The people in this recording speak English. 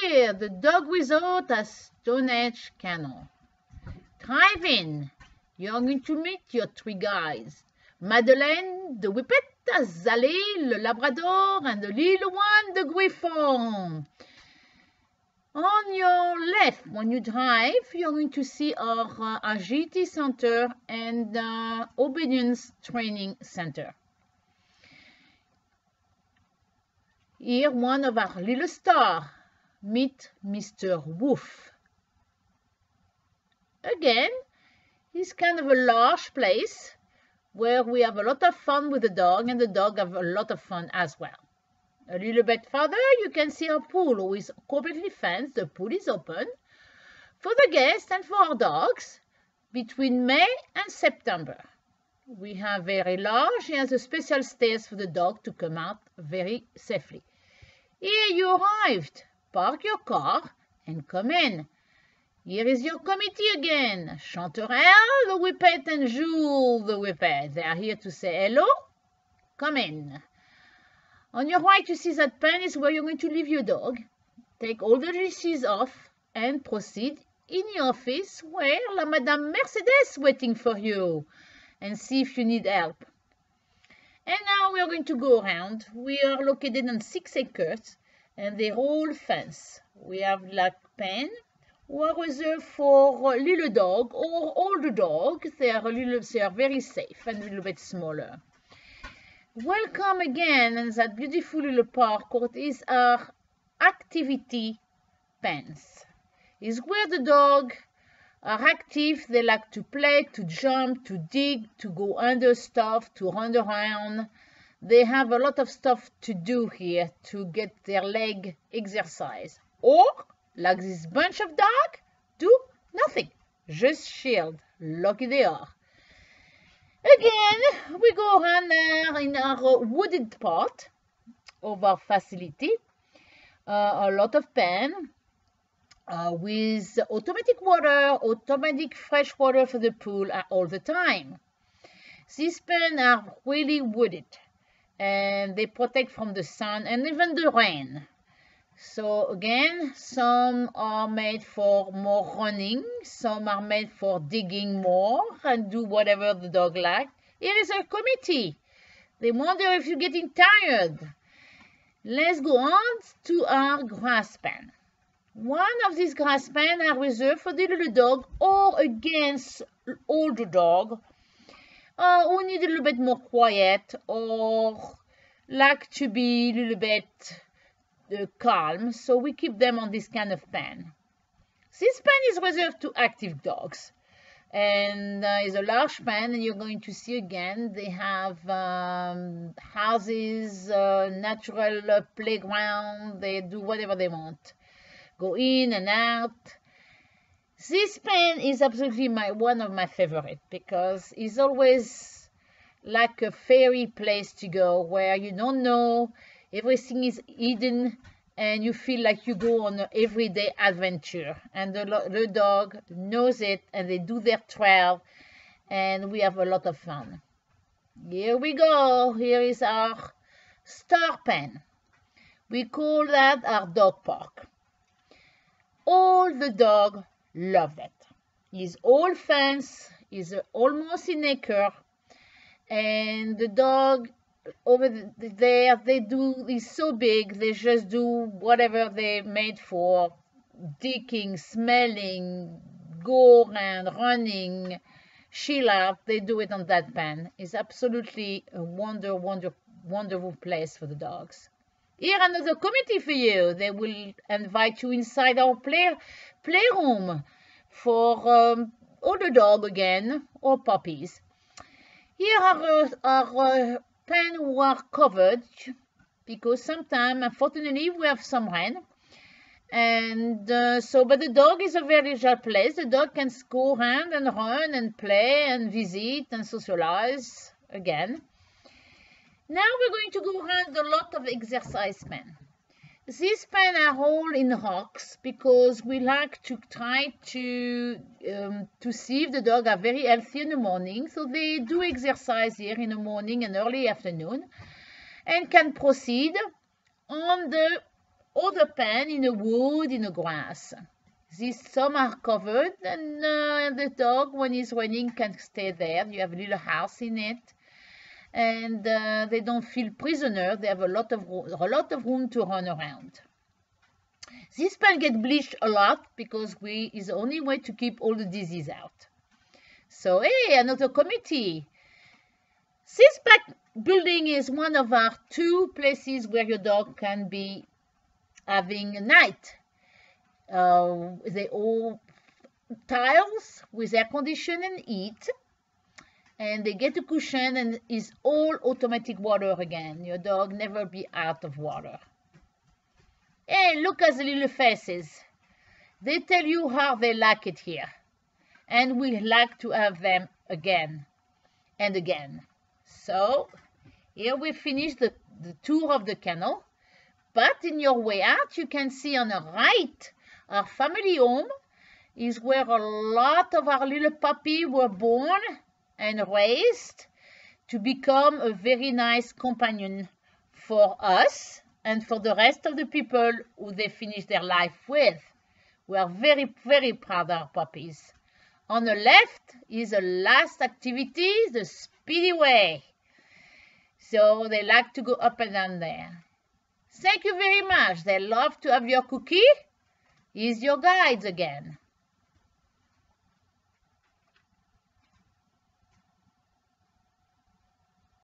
here, the dog without a Stone Age cannon. Drive in. You're going to meet your three guys. Madeleine, the Whippet, Zalé, le Labrador, and the little one, the Griffon. On your left, when you drive, you're going to see our Agility Center and Obedience Training Center. Here, one of our little stars. Meet Mr. Wolf. Again, it's kind of a large place where we have a lot of fun with the dog, and the dog have a lot of fun as well. A little bit further, you can see our pool, who is completely fenced. The pool is open for the guests and for our dogs between May and September. We have very large and a special stairs for the dog to come out very safely. Here you arrived. Park your car and come in. Here is your committee again. Chanterelle, the Whippet, and Jules, the Whippet. They are here to say hello. Come in. On your right, you see that pen is where you're going to leave your dog. Take all the leashes off and proceed in the office where la Madame Mercedes is waiting for you and see if you need help. And now we are going to go around. We are located on 6 acres and they're all fenced. We have like pen who are reserved for little dog or older dog. They are very safe and a little bit smaller. Welcome again in that beautiful little park. It is our activity pens. It's where the dog are active. They like to play, to jump, to dig, to go under stuff, to run around. They have a lot of stuff to do here to get their leg exercise. Or, like this bunch of dogs, do nothing. Just chilled. Lucky they are. Again, we go around there in our wooded part of our facility. A lot of pen with automatic water, automatic fresh water for the pool all the time. These pens are really wooded and they protect from the sun and even the rain. So again, some are made for more running, some are made for digging more and do whatever the dog likes. Here is a committee. They wonder if you're getting tired. Let's go on to our grass pen. One of these grass pens are reserved for the little dog or against older dog who need a little bit more quiet or like to be a little bit calm, so we keep them on this kind of pen. This pen is reserved to active dogs and is a large pen, and you're going to see again they have houses, natural playground. They do whatever they want, go in and out. This pen is absolutely one of my favorite because it's always like a fairy place to go where you don't know, everything is hidden, and you feel like you go on an everyday adventure. And the dog knows it, and they do their trail, and we have a lot of fun. Here we go. Here is our star pen. We call that our dog park. All the dog love that. It's all fenced, it's almost an acre, and the dog over there, it's so big, they just do whatever they're made for, digging, smelling, go around, running, chill out. They do it on that pen. It's absolutely a wonderful place for the dogs. Here another committee for you. They will invite you inside our playroom for older dog again or puppies. Here are our pen who are covered because sometimes, unfortunately, we have some rain, and but the dog is a very agile place. The dog can go around and run and play and visit and socialize again. Now we're going to go around a lot of exercise pen. These pen are all in rocks because we like to try to see if the dog are very healthy in the morning. So they do exercise here in the morning and early afternoon and can proceed on the other pen in the wood, in the grass. These some are covered, and the dog, when he's running, can stay there. You have a little house in it, and they don't feel prisoner. They have a lot of room to run around. This pen get bleached a lot because is the only way to keep all the disease out. So, hey, another committee. This back building is one of our 2 places where your dog can be having a night. They all tiles with air condition and heat, and they get a cushion, and it's all automatic water again. Your dog never be out of water. Hey, look at the little faces. They tell you how they like it here, and we like to have them again and again. So here we finish the tour of the kennel, but in your way out you can see on the right our family home is where a lot of our little puppies were born and raised to become a very nice companion for us and for the rest of the people who they finish their life with. We are very, very proud of our puppies. On the left is the last activity, the speedy way. So they like to go up and down there. Thank you very much. They love to have your cookie. Here's your guides again.